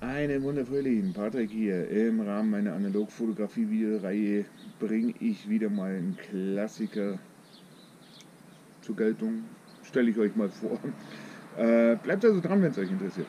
Einen wunderfröhlichen Patrick hier. Im Rahmen meiner Analogfotografie-Videoreihe bringe ich wieder mal einen Klassiker zur Geltung. Stelle ich euch mal vor. Bleibt also dran, wenn es euch interessiert.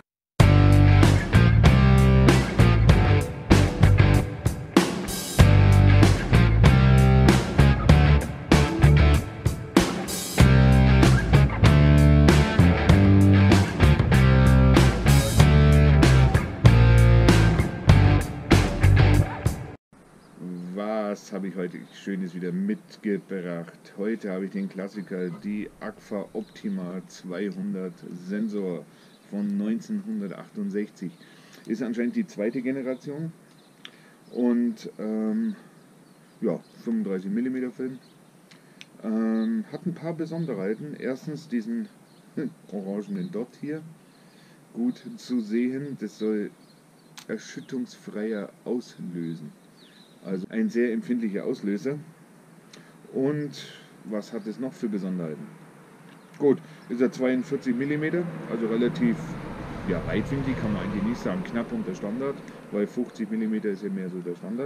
Was habe ich heute Schönes wieder mitgebracht? Heute habe ich den Klassiker, die Agfa Optima 200 Sensor von 1968. Ist anscheinend die zweite Generation und ja, 35 mm Film. Hat ein paar Besonderheiten. Erstens diesen orangenen Dot hier, gut zu sehen. Das soll erschütterungsfreier auslösen. Also ein sehr empfindlicher Auslöser. Und was hat es noch für Besonderheiten? Gut, ist er 42 mm, also relativ weitwinklig, kann man eigentlich nicht sagen, knapp unter Standard, weil 50 mm ist ja mehr so der Standard.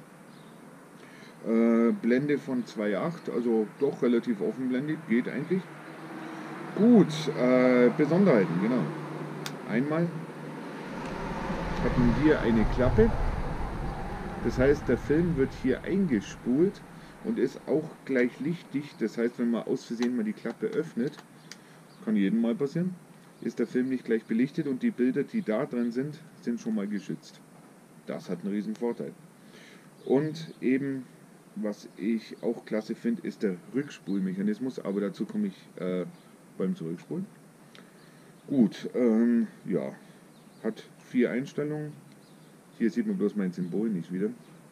Blende von 2,8, also doch relativ offenblendig, geht eigentlich. Gut, Besonderheiten, genau. Einmal hat man hier eine Klappe. Das heißt, der Film wird hier eingespult und ist auch gleich lichtdicht. Das heißt, wenn man aus Versehen mal die Klappe öffnet, kann jedem mal passieren, ist der Film nicht gleich belichtet und die Bilder, die da drin sind, sind schon mal geschützt. Das hat einen riesen Vorteil. Und eben, was ich auch klasse finde, ist der Rückspulmechanismus, aber dazu komme ich beim Zurückspulen. Gut, ja, hat 4 Einstellungen. Hier sieht man bloß mein Symbol nicht wieder.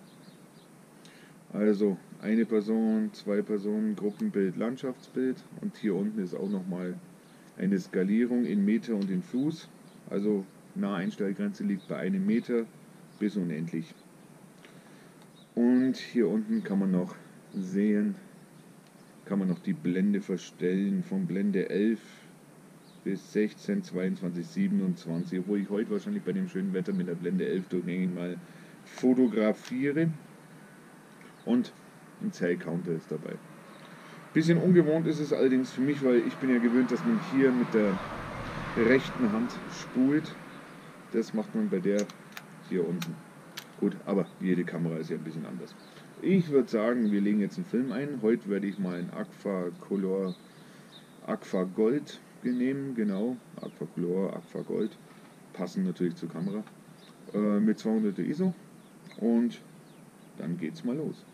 Also eine Person, 2 Personen, Gruppenbild, Landschaftsbild und hier unten ist auch nochmal eine Skalierung in Meter und in Fuß. Also Naheinstellgrenze liegt bei 1 Meter bis unendlich. Und hier unten kann man noch sehen, kann man noch die Blende verstellen von Blende 11 bis 16, 22, 27, obwohl ich heute wahrscheinlich bei dem schönen Wetter mit der Blende 11 durchgängig mal fotografiere. Und ein Zellcounter ist dabei. Bisschen ungewohnt ist es allerdings für mich, weil ich bin ja gewöhnt, dass man hier mit der rechten Hand spult. Das macht man bei der hier unten. Gut, aber jede Kamera ist ja ein bisschen anders. Ich würde sagen, wir legen jetzt einen Film ein. Heute werde ich mal ein Agfa Color Agfa Gold nehmen, genau, Agfa Color, Agfa Gold, passen natürlich zur Kamera, mit 200er ISO und dann geht's mal los.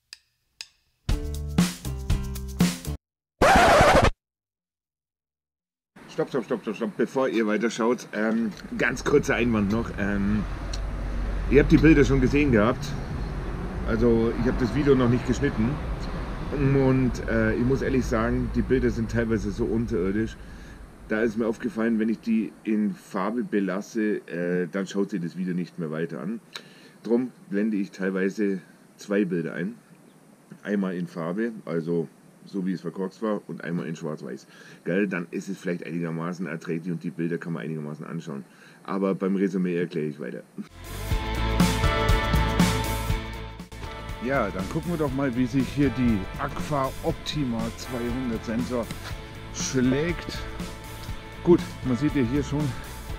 Stopp, bevor ihr weiter schaut, ganz kurzer Einwand noch, ihr habt die Bilder schon gesehen gehabt, also ich habe das Video noch nicht geschnitten und ich muss ehrlich sagen, die Bilder sind teilweise so unterirdisch. Da ist mir aufgefallen, wenn ich die in Farbe belasse, dann schaut sich das Video nicht mehr weiter an. Darum blende ich teilweise 2 Bilder ein. Einmal in Farbe, also so wie es verkorkst war, und einmal in Schwarz-Weiß. Dann ist es vielleicht einigermaßen erträglich und die Bilder kann man einigermaßen anschauen. Aber beim Resümee erkläre ich weiter. Ja, dann gucken wir doch mal, wie sich hier die Agfa Optima 200 Sensor schlägt. Gut, man sieht ja hier schon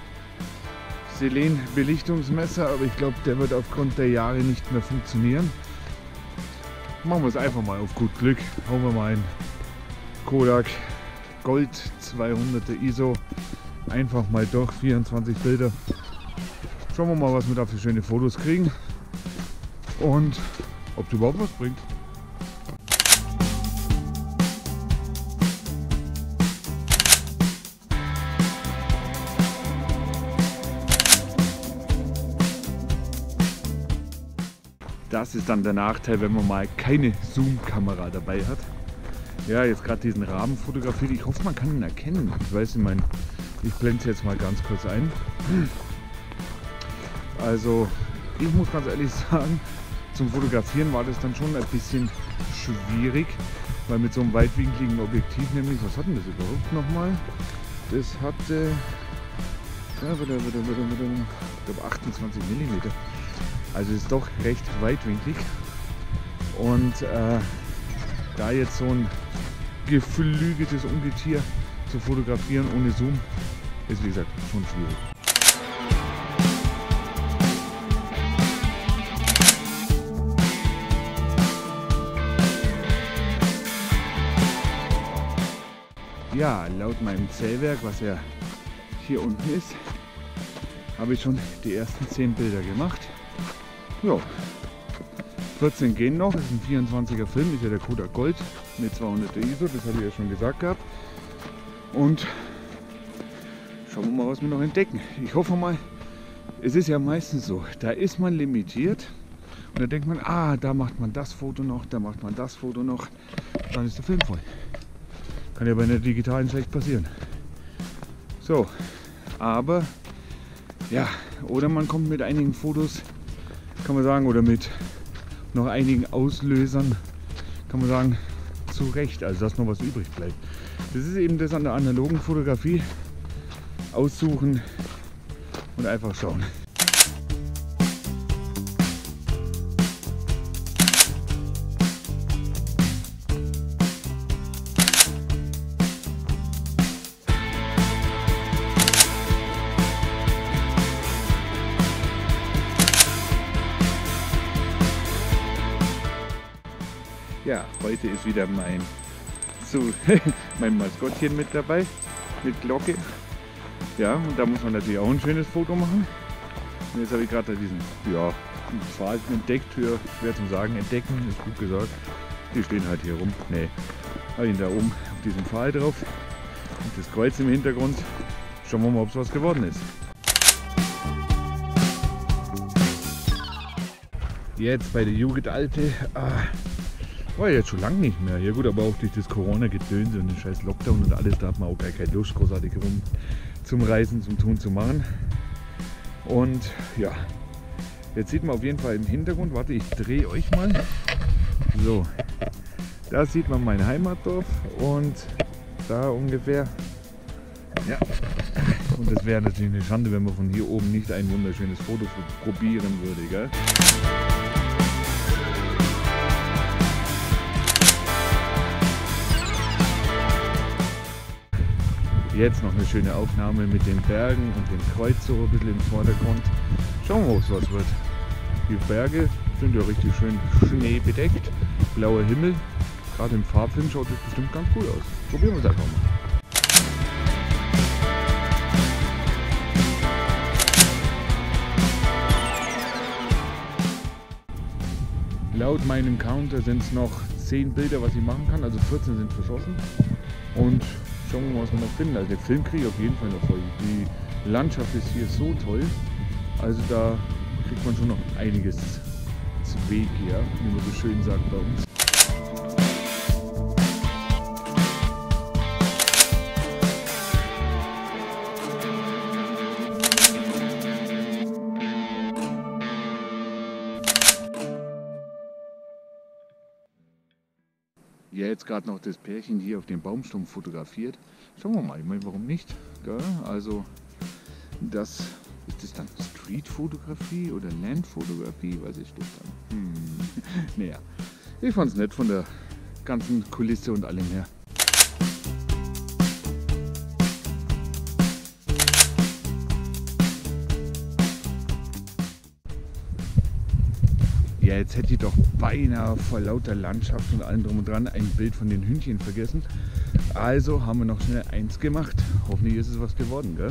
Selen-Belichtungsmesser, aber ich glaube, der wird aufgrund der Jahre nicht mehr funktionieren. Machen wir es einfach mal auf gut Glück. Hauen wir mal ein Kodak Gold 200er ISO einfach mal durch, 24 Bilder. Schauen wir mal, was wir da für schöne Fotos kriegen und ob es überhaupt was bringt. Das ist dann der Nachteil, wenn man mal keine Zoom-Kamera dabei hat. Ja, jetzt gerade diesen Rahmen fotografiert. Ich hoffe, man kann ihn erkennen. Ich weiß, ich blende es jetzt mal ganz kurz ein. Also, ich muss ganz ehrlich sagen, zum Fotografieren war das dann schon ein bisschen schwierig, weil mit so einem weitwinkligen Objektiv nämlich, was hat denn das überhaupt nochmal? Das hatte Ich glaube 28 mm. Also ist doch recht weitwinklig. Und da jetzt so ein geflügeltes Ungetier zu fotografieren ohne Zoom, ist wie gesagt schon schwierig. Ja, laut meinem Zählwerk, was ja hier unten ist, habe ich schon die ersten 10 Bilder gemacht. Ja, 14 gehen noch, das ist ein 24er Film, ist ja der Kodak Gold mit 200er ISO, das habe ich ja schon gesagt gehabt. Und schauen wir mal, was wir noch entdecken. Ich hoffe mal, es ist ja meistens so, da ist man limitiert und da denkt man, ah, da macht man das Foto noch, da macht man das Foto noch, dann ist der Film voll. Kann ja bei einer digitalen schlecht passieren. So, aber ja, oder man kommt mit einigen Fotos, kann man sagen, oder mit noch einigen Auslösern, kann man sagen, zurecht, also dass noch was übrig bleibt. Das ist eben das an der analogen Fotografie, aussuchen und einfach schauen. Ja, heute ist wieder mein Maskottchen mit dabei, mit Glocke. Ja, und da muss man natürlich auch ein schönes Foto machen. Und jetzt habe ich gerade diesen Pfahl entdeckt, schwer zum sagen, entdecken, ist gut gesagt. Die stehen halt hier rum. Ne, habe ich ihn da oben auf diesem Pfahl drauf. Und das Kreuz im Hintergrund. Schauen wir mal, ob es was geworden ist. Jetzt bei der Jugendalte. War jetzt schon lange nicht mehr. Ja gut, aber auch durch das Corona-Gedöns und den scheiß Lockdown und alles, da hat man auch gar keine Lust großartig rum zum Reisen, zum Tun, zu machen. Und ja, jetzt sieht man auf jeden Fall im Hintergrund, warte, ich drehe euch mal. So, da sieht man mein Heimatdorf und da ungefähr, ja, und das wäre natürlich eine Schande, wenn man von hier oben nicht ein wunderschönes Foto probieren würde, gell? Jetzt noch eine schöne Aufnahme mit den Bergen und dem Kreuz so ein bisschen im Vordergrund. Schauen wir mal, ob es was wird. Die Berge sind ja richtig schön schneebedeckt, blauer Himmel. Gerade im Farbfilm schaut das bestimmt ganz gut aus. Probieren wir es einfach mal. Laut meinem Counter sind es noch 10 Bilder, was ich machen kann, also 14 sind verschossen. Und schauen wir mal, was wir noch finden. Also der Film kriege ich auf jeden Fall noch voll. Die Landschaft ist hier so toll. Also da kriegt man schon noch einiges zu Weg hier, wie man so schön sagt bei uns. Ja, jetzt gerade noch das Pärchen hier auf dem Baumstumpf fotografiert. Schauen wir mal, ich meine, warum nicht? Gell? Also, ist das dann Streetfotografie oder Landfotografie? Was ist das dann? Naja, ich fand es nett von der ganzen Kulisse und allem her. Ja, jetzt hätte ich doch beinahe vor lauter Landschaft und allem drum und dran ein Bild von den Hündchen vergessen. Also haben wir noch schnell eins gemacht. Hoffentlich ist es was geworden, gell?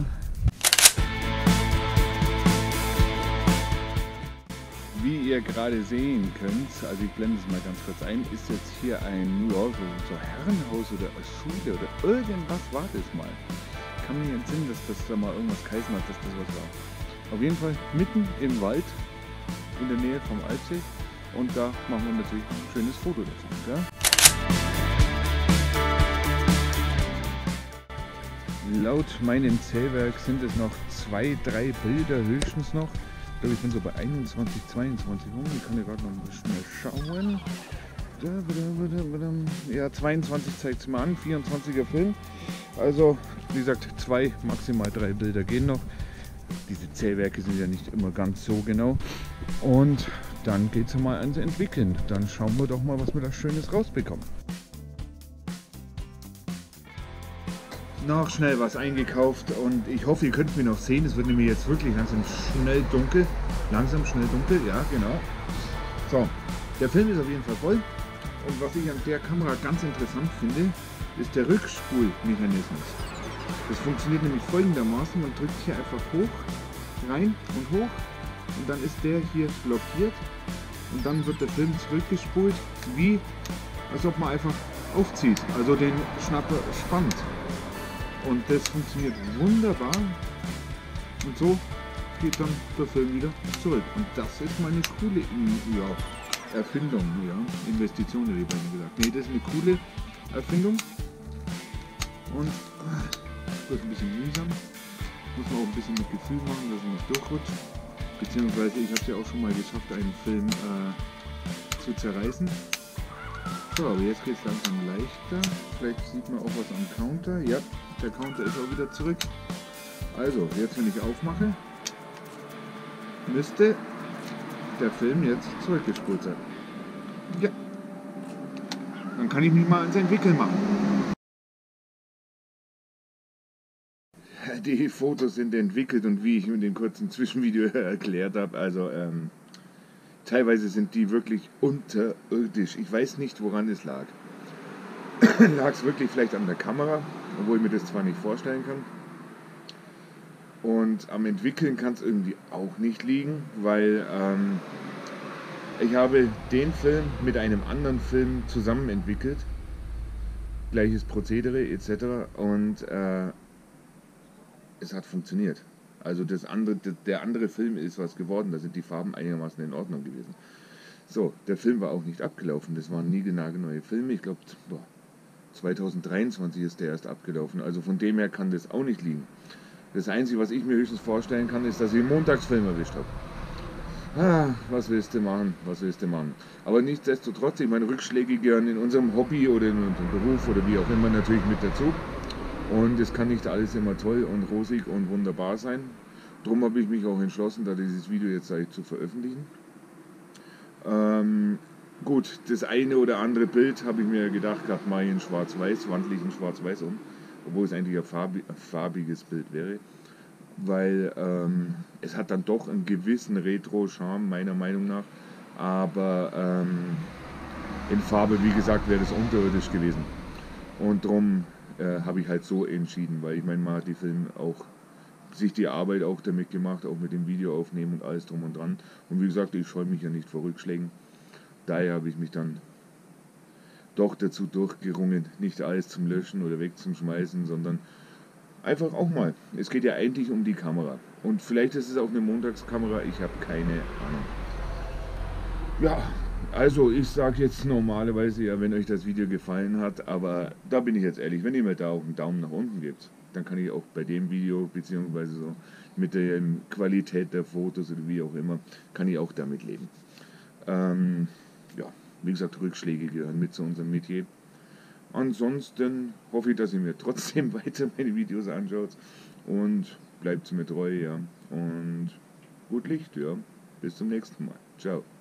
Wie ihr gerade sehen könnt, also ich blende es mal ganz kurz ein, ist jetzt hier ein so Herrenhaus oder Schule oder irgendwas war das mal. Ich kann mich entsinnen, dass das da mal irgendwas geheißen hat, dass das was war. Auf jeden Fall mitten im Wald, in der Nähe vom Alpsee, und da machen wir natürlich ein schönes Foto davon. Gell? Laut meinem Zählwerk sind es noch 2, 3 Bilder höchstens noch. Ich glaube, ich bin so bei 21, 22 rum. Ich kann ja gerade noch mal schnell schauen. Ja, 22 zeigt es mal an, 24er Film. Also, wie gesagt, 2, maximal 3 Bilder gehen noch. Diese Zählwerke sind ja nicht immer ganz so genau. Und dann geht es mal ans Entwickeln. Dann schauen wir doch mal, was wir da Schönes rausbekommen. Noch schnell was eingekauft und ich hoffe, ihr könnt mich noch sehen. Es wird nämlich jetzt wirklich langsam schnell dunkel. Langsam schnell dunkel, ja genau. So, der Film ist auf jeden Fall voll. Und was ich an der Kamera ganz interessant finde, ist der Rückspulmechanismus. Das funktioniert nämlich folgendermaßen, man drückt hier einfach hoch, rein und hoch und dann ist der hier blockiert und dann wird der Film zurückgespult, wie als ob man einfach aufzieht, also den Schnapper spannt. Und das funktioniert wunderbar und so geht dann der Film wieder zurück. Und das ist mal eine coole Erfindung, Investition hätte ich beinahe gesagt. Nee, das ist eine coole Erfindung und wird ein bisschen mühsam. Muss man auch ein bisschen mit Gefühl machen, dass man nicht durchrutscht. Beziehungsweise ich habe es ja auch schon mal geschafft, einen Film zu zerreißen. So, aber jetzt geht es langsam leichter. Vielleicht sieht man auch was am Counter. Ja, der Counter ist auch wieder zurück. Also, jetzt wenn ich aufmache, müsste der Film jetzt zurückgespult sein. Ja. Dann kann ich mich mal ans Entwickeln machen. Die Fotos sind entwickelt und wie ich in dem kurzen Zwischenvideo erklärt habe, also teilweise sind die wirklich unterirdisch. Ich weiß nicht, woran es lag. Lag es wirklich vielleicht an der Kamera, obwohl ich mir das zwar nicht vorstellen kann. Und am Entwickeln kann es irgendwie auch nicht liegen, weil ich habe den Film mit einem anderen Film zusammen entwickelt. Gleiches Prozedere etc. Und es hat funktioniert. Also der andere Film ist was geworden, da sind die Farben einigermaßen in Ordnung gewesen. So, der Film war auch nicht abgelaufen, das waren niegelnagelneue Filme. Ich glaube, 2023 ist der erst abgelaufen, also von dem her kann das auch nicht liegen. Das Einzige, was ich mir höchstens vorstellen kann, ist, dass ich einen Montagsfilm erwischt habe. Was willst du machen, was willst du machen. Aber nichtsdestotrotz, ich meine, Rückschläge gehören in unserem Hobby oder in unserem Beruf oder wie auch immer natürlich mit dazu. Und es kann nicht alles immer toll und rosig und wunderbar sein. Darum habe ich mich auch entschlossen, da dieses Video jetzt zu veröffentlichen. Gut, das eine oder andere Bild habe ich mir gedacht gehabt, mache ich in schwarz-weiß, wandle ich in schwarz-weiß um. Obwohl es eigentlich ein farbiges Bild wäre. Weil es hat dann doch einen gewissen Retro-Charme, meiner Meinung nach. Aber in Farbe, wie gesagt, wäre das unterirdisch gewesen. Und darum habe ich halt so entschieden, weil ich meine, man hat die Filme auch, sich die Arbeit auch damit gemacht, auch mit dem Video aufnehmen und alles drum und dran. Und wie gesagt, ich scheue mich ja nicht vor Rückschlägen. Daher habe ich mich dann doch dazu durchgerungen, nicht alles zum Löschen oder wegzuschmeißen, sondern einfach auch mal. Es geht ja eigentlich um die Kamera. Und vielleicht ist es auch eine Montagskamera, ich habe keine Ahnung. Ja, also ich sage jetzt normalerweise ja, wenn euch das Video gefallen hat, aber da bin ich jetzt ehrlich, wenn ihr mir da auch einen Daumen nach unten gebt, dann kann ich auch bei dem Video, beziehungsweise so mit der Qualität der Fotos oder wie auch immer, kann ich auch damit leben. Ja, wie gesagt, Rückschläge gehören mit zu unserem Metier. Ansonsten hoffe ich, dass ihr mir trotzdem weiter meine Videos anschaut und bleibt mir treu, ja. Und gut Licht, ja. Bis zum nächsten Mal. Ciao.